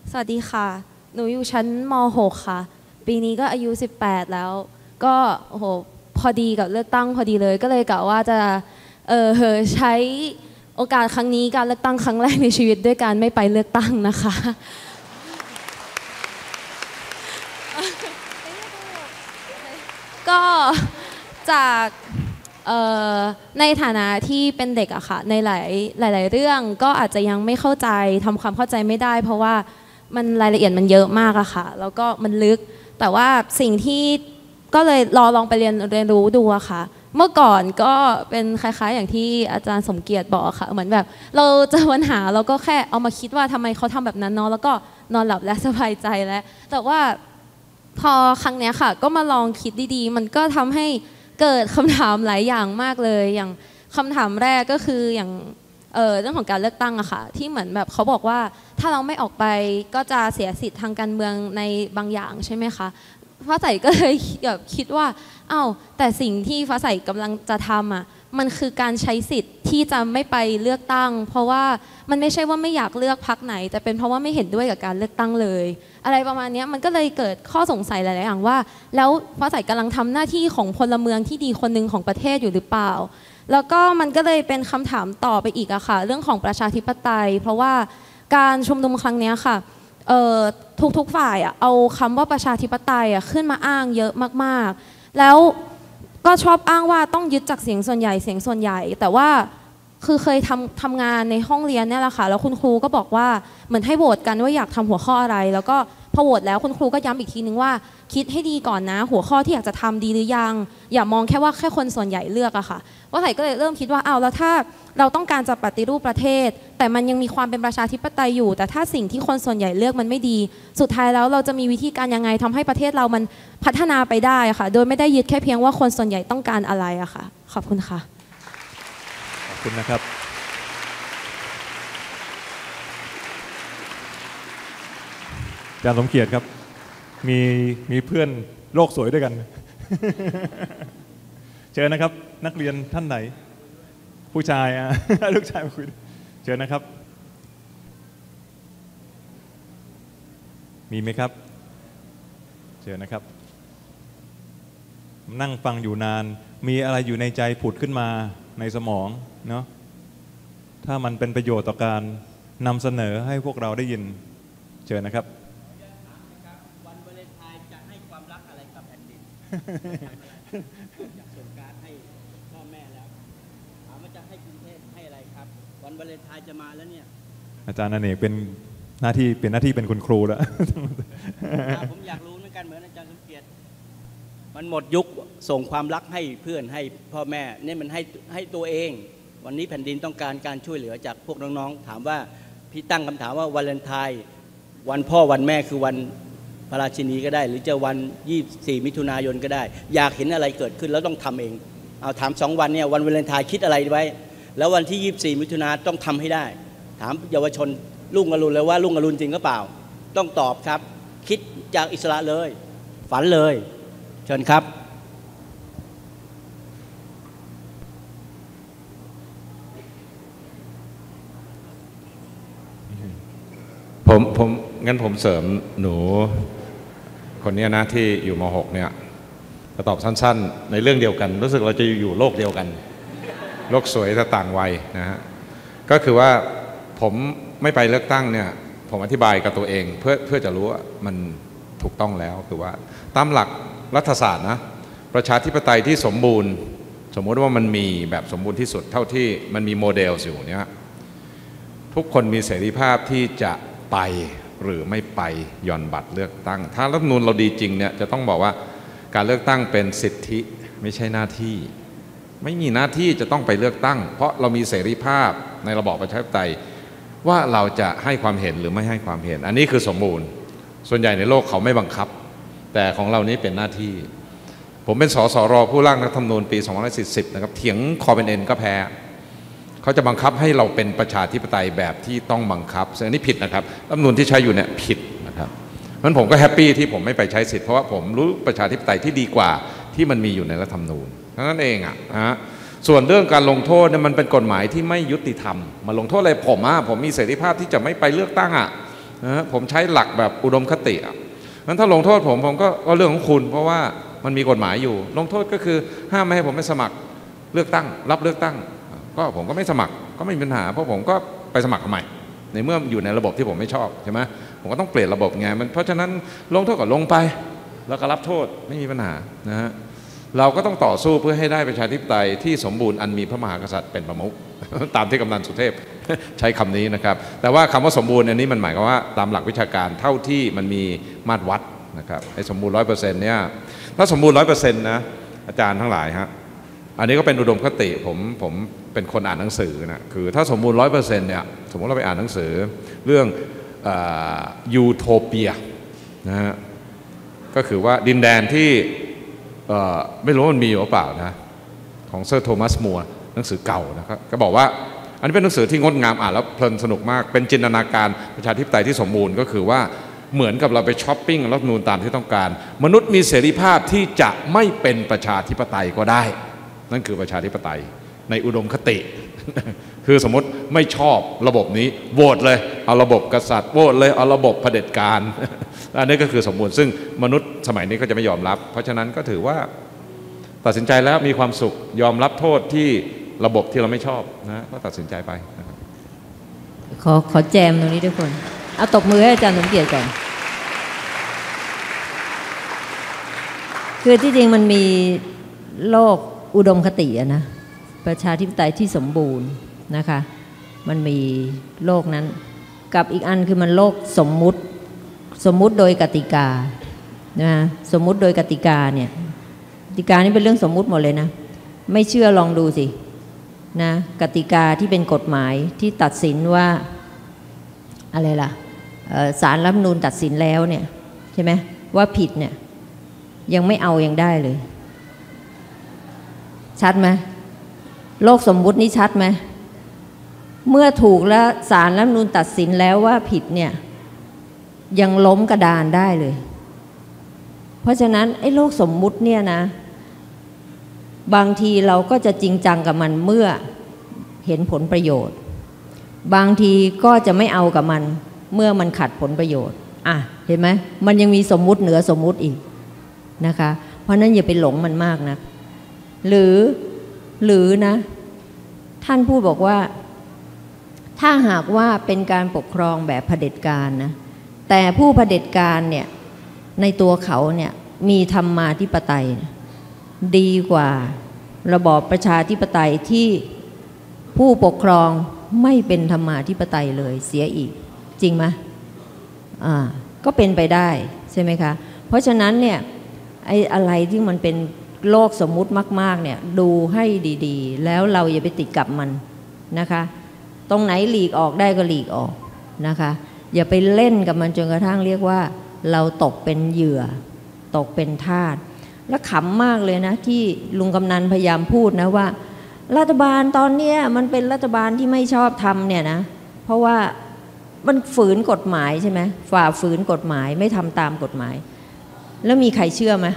สวัสดีค่ะหนูอยู่ชั้นม .6 ค่ะปีนี้ก็อายุ18แล้วก็โอ้โหพอดีกับเลือกตั้งพอดีเลยก็เลยกะว่าจะใช้โอกาสครั้งนี้การเลือกตั้งครั้งแรกในชีวิตด้วยการไม่ไปเลือกตั้งนะคะก็จากในฐานะที่เป็นเด็กอะค่ะในหลายเรื่องก็อาจจะยังไม่เข้าใจทำความเข้าใจไม่ได้เพราะว่ามันรายละเอียดมันเยอะมากอะค่ะแล้วก็มันลึกแต่ว่าสิ่งที่ก็เลยลองไปเรียนรู้ดูอะค่ะเมื่อก่อนก็เป็นคล้ายๆอย่างที่อาจารย์สมเกียรติบอกค่ะเหมือนแบบเราเจอปัญหาเราก็แค่เอามาคิดว่าทำไมเขาทำแบบนั้นเนาะแล้วก็นอนหลับและสบายใจแล้วแต่ว่าพอครั้งนี้ค่ะก็มาลองคิดดีๆมันก็ทำให้เกิดคำถามหลายอย่างมากเลยอย่างคำถามแรกก็คืออย่างเรื่องของการเลือกตั้งอะค่ะที่เหมือนแบบเขาบอกว่าถ้าเราไม่ออกไปก็จะเสียสิทธิ์ทางการเมืองในบางอย่างใช่ไหมคะฟ้าใสก็เลยแบบคิดว่าอ้าวแต่สิ่งที่ฟ้าใสกำลังจะทำอะมันคือการใช้สิทธิ์ที่จะไม่ไปเลือกตั้งเพราะว่ามันไม่ใช่ว่าไม่อยากเลือกพรรคไหนแต่เป็นเพราะว่าไม่เห็นด้วยกับการเลือกตั้งเลยอะไรประมาณนี้มันก็เลยเกิดข้อสงสัยหลายๆอย่างว่าแล้วฟ้าใสกำลังทำหน้าที่ของพลเมืองที่ดีคนหนึ่งของประเทศอยู่หรือเปล่าแล้วก็มันก็เลยเป็นคำถามต่อไปอีกอะค่ะเรื่องของประชาธิปไตยเพราะว่าการชุมนุมครั้งนี้ค่ะทุกฝ่ายอะเอาคำว่าประชาธิปไตยอะขึ้นมาอ้างเยอะมากๆแล้วก็ชอบอ้างว่าต้องยึดจากเสียงส่วนใหญ่แต่ว่าคือเคยทำงานในห้องเรียนเนี่ยแหละค่ะแล้วคุณครูก็บอกว่าเหมือนให้โหวตกันว่าอยากทำหัวข้ออะไรแล้วก็พอโหวตแล้วคุณครูก็ย้ำอีกทีนึงว่าคิดให้ดีก่อนนะหัวข้อที่อยากจะทำดีหรือยังอย่ามองแค่ว่าแค่คนส่วนใหญ่เลือกอะค่ะว่าไผ่ก็เลยเริ่มคิดว่าอ้าวแล้วถ้าเราต้องการจะปฏิรูปประเทศแต่มันยังมีความเป็นประชาธิปไตยอยู่แต่ถ้าสิ่งที่คนส่วนใหญ่เลือกมันไม่ดีสุดท้ายแล้วเราจะมีวิธีการยังไงทำให้ประเทศเรามันพัฒนาไปได้ค่ะโดยไม่ได้ยึดแค่เพียงว่าคนส่วนใหญ่ต้องการอะไรอะค่ะขอบคุณค่ะขอบคุณนะครับอาจารย์สมเกียรติครับมีเพื่อนโลกสวยด้วยกันเชิญนะครับนักเรียนท่านไหนผู้ชายลูกชายมาคุยเชิญนะครับมีไหมครับเชิญนะครับนั่งฟังอยู่นานมีอะไรอยู่ในใจผุดขึ้นมาในสมองเนาะถ้ามันเป็นประโยชน์ต่อการนำเสนอให้พวกเราได้ยินเชิญนะครับวันวาเลนไทน์จะให้ความรักอะไรกับแผ่นดินอยากส่งการให้พ่อแม่แล้วถามว่าจะให้กรุงเทพให้อะไรครับวันวาเลนไทน์จะมาแล้วเนี่ยอาจารย์อเนกเป็นหน้าที่เป็นคุณครูแล้วผมอยากรู้เหมือนกันเหมือนอาจารย์สมเกียรติมันหมดยุคส่งความรักให้เพื่อนให้พ่อแม่นี่มันให้ตัวเองวันนี้แผ่นดินต้องการการช่วยเหลือจากพวกน้องๆถามว่าพี่ตั้งคำถามว่าวาเลนไทน์วันพ่อวันแม่คือวันพระราชินีก็ได้หรือจะวัน24มิถุนายนก็ได้อยากเห็นอะไรเกิดขึ้นแล้วต้องทำเองเอาถาม2วันเนี่ยวันวาเลนไทน์คิดอะไรไว้แล้ววันที่24มิถุนายนต้องทำให้ได้ถามเยาวชนรุ่งอรุณเลยว่ารุ่งอรุณจริงหรือเปล่าต้องตอบครับคิดจากอิสระเลยฝันเลยเชิญครับงั้นผมเสริมหนูคนนี้นะที่อยู่ม.6 เนี่ยจะตอบสั้นๆในเรื่องเดียวกันรู้สึกเราจะอยู่โลกเดียวกันโลกสวยแต่ต่างวัยนะฮะก็คือว่าผมไม่ไปเลือกตั้งเนี่ยผมอธิบายกับตัวเองเพื่อจะรู้ว่ามันถูกต้องแล้วคือว่าตามหลักรัฐศาสตร์นะประชาธิปไตยที่สมบูรณ์สมมติว่ามันมีแบบสมบูรณ์ที่สุดเท่าที่มันมีโมเดลอยู่เนี่ยทุกคนมีเสรีภาพที่จะไปหรือไม่ไปหย่อนบัตรเลือกตั้งถ้ารัฐธรรมนูญเราดีจริงเนี่ยจะต้องบอกว่าการเลือกตั้งเป็นสิทธิไม่ใช่หน้าที่ไม่มีหน้าที่จะต้องไปเลือกตั้งเพราะเรามีเสรีภาพในระบอบประชาธิปไตยว่าเราจะให้ความเห็นหรือไม่ให้ความเห็นอันนี้คือสมบูรณ์ส่วนใหญ่ในโลกเขาไม่บังคับแต่ของเรานี้เป็นหน้าที่ผมเป็นสสรผู้ร่างรัฐธรรมนูญปี2540นะครับเถียงคอเป็นเอ็นก็แพ้เขาจะบังคับให้เราเป็นประชาธิปไตยแบบที่ต้องบังคับซึ่งอันนี้ผิดนะครับรัฐธรรมนูญที่ใช้อยู่เนี่ยผิดนะครับเพราะฉะนั้นผมก็แฮปปี้ที่ผมไม่ไปใช้สิทธิ์เพราะว่าผมรู้ประชาธิปไตยที่ดีกว่าที่มันมีอยู่ในรัฐธรรมนูญนั่นเองส่วนเรื่องการลงโทษเนี่ยมันเป็นกฎหมายที่ไม่ยุติธรรมมาลงโทษอะไรผมมีเสรีภาพที่จะไม่ไปเลือกตั้งนะผมใช้หลักแบบอุดมคติอ่ะงั้นถ้าลงโทษผมก็เรื่องของคุณเพราะว่ามันมีกฎหมายอยู่ลงโทษก็คือห้ามไม่ให้ผมไปสมัครเลือกตั้งรับเลือกตั้งก็ผมก็ไม่สมัครก็ไม่มีปัญหาเพราะผมก็ไปสมัครทำไมในเมื่ออยู่ในระบบที่ผมไม่ชอบใช่ไหมผมก็ต้องเปลี่ยนระบบไงมันเพราะฉะนั้นลงโทษก็ลงไปแล้วก็รับโทษไม่มีปัญหานะฮะเราก็ต้องต่อสู้เพื่อให้ได้ประชาธิปไตยที่สมบูรณ์อันมีพระมหากษัตริย์เป็นประมุข ตามที่กำนันสุเทพ ใช้คำนี้นะครับแต่ว่าคำว่าสมบูรณ์อันนี้มันหมายความว่าตามหลักวิชาการเท่าที่มันมีมาตรวัดนะครับไอ้สมบูรณ์ 100% เนี่ยถ้าสมบูรณ์ 100% นะอาจารย์ทั้งหลายฮะอันนี้ก็เป็นอุดมคติผมเป็นคนอ่านหนังสือนะคือถ้าสมบูรณ์ 100% เนี่ยสมมติเราไปอ่านหนังสือเรื่องยูโทเปียนะฮะก็คือว่าดินแดนที่ไม่รู้มันมีหรือเปล่านะของเซอร์โทมัสมัวหนังสือเก่านะครับก็บอกว่าอันนี้เป็นหนังสือที่งดงามอ่านแล้วเพลินสนุกมากเป็นจินตนาการประชาธิปไตยที่สมบูรณ์ก็คือว่าเหมือนกับเราไปช้อปปิ้งรัฐธรรมนูญตามที่ต้องการมนุษย์มีเสรีภาพที่จะไม่เป็นประชาธิปไตยก็ได้นั่นคือประชาธิปไตยในอุดมคติ คือสมมติไม่ชอบระบบนี้โหวตเลยเอาระบบกษัตริย์โหวตเลยเอาระบบเผด็จการ อันนี้ก็คือสมบูรณ์ซึ่งมนุษย์สมัยนี้ก็จะไม่ยอมรับเพราะฉะนั้นก็ถือว่าตัดสินใจแล้วมีความสุขยอมรับโทษที่ระบบที่เราไม่ชอบนะก็ตัดสินใจไปนะครับขอแจมตรงนี้ทุกคนเอาตบมือให้อาจารย์สมเกียรติก่อนคือที่จริงมันมีโลกอุดมคติอะนะประชาธิปไตยที่สมบูรณ์นะคะมันมีโลกนั้นกับอีกอันคือมันโลกสมมุติโดยกติกานะสมมุติโดยกติกาเนี่ยกติกานี่เป็นเรื่องสมมุติหมดเลยนะไม่เชื่อลองดูสินะกติกาที่เป็นกฎหมายที่ตัดสินว่าอะไรล่ะศาลรัฐธรรมนูญตัดสินแล้วเนี่ยใช่ไหมว่าผิดเนี่ยยังไม่เอายังได้เลยชัดไหมโลกสมมุตินี่ชัดไหมเมื่อถูกแล้วศาลรัฐธรรมนูญตัดสินแล้วว่าผิดเนี่ยยังล้มกระดานได้เลยเพราะฉะนั้นไอ้โลกสมมุติเนี่ยนะบางทีเราก็จะจริงจังกับมันเมื่อเห็นผลประโยชน์บางทีก็จะไม่เอากับมันเมื่อมันขัดผลประโยชน์อ่ะเห็นไหมมันยังมีสมมุติเหนือสมมุติอีกนะคะเพราะนั้นอย่าไปหลงมันมากนะหรือนะท่านพูดบอกว่าถ้าหากว่าเป็นการปกครองแบบเผด็จการนะแต่ผู้เผด็จการเนี่ยในตัวเขาเนี่ยมีธรรมาธิปไตยดีกว่าระบอบประชาธิปไตยที่ผู้ปกครองไม่เป็นธรรมาธิปไตยเลยเสียอีกจริงไหมก็เป็นไปได้ใช่ไหมคะเพราะฉะนั้นเนี่ยไอ้อะไรที่มันเป็นโลกสมมุติมากๆเนี่ยดูให้ดีๆแล้วเราอย่าไปติดกับมันนะคะตรงไหนหลีกออกได้ก็หลีกออกนะคะอย่าไปเล่นกับมันจนกระทั่งเรียกว่าเราตกเป็นเหยื่อตกเป็นทาสและขำมากเลยนะที่ลุงกำนันพยายามพูดนะว่ารัฐบาลตอนนี้มันเป็นรัฐบาลที่ไม่ชอบทำเนี่ยนะเพราะว่ามันฝืนกฎหมายใช่ไหมฝ่าฝืนกฎหมายไม่ทำตามกฎหมายแล้วมีใครเชื่อไหม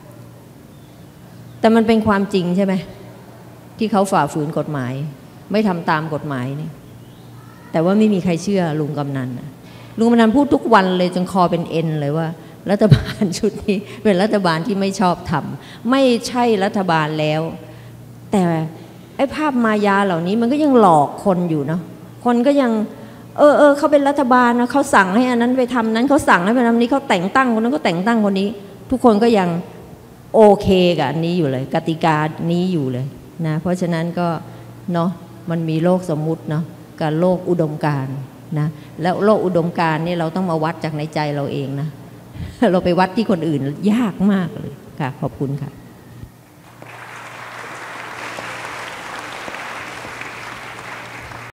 แต่มันเป็นความจริงใช่ไหมที่เขาฝ่าฝืนกฎหมายไม่ทำตามกฎหมายนี่แต่ว่าไม่มีใครเชื่อลุงกำนันลุงกำนันพูดทุกวันเลยจนคอเป็นเอ็นเลยว่ารัฐบาลชุดนี้เป็นรัฐบาลที่ไม่ชอบทำไม่ใช่รัฐบาลแล้วแต่ไอ้ภาพมายาเหล่านี้มันก็ยังหลอกคนอยู่เนาะคนก็ยังเขาเป็นรัฐบาลนะเขาสั่งให้อันนั้นไปทำนั้นเขาสั่งให้ไปทำนี้เขาแต่งตั้งคนนั้นก็แต่งตั้งคนนี้ทุกคนก็ยังโอเคกับอันนี้อยู่เลยกติกานี้อยู่เลยนะเพราะฉะนั้นก็เนาะมันมีโลกสมมุติเนาะกับโลกอุดมการณ์นะแล้วโลกอุดมการณ์นี่เราต้องมาวัดจากในใจเราเองนะเราไปวัดที่คนอื่นยากมากเลยค่ะขอบคุณค่ะ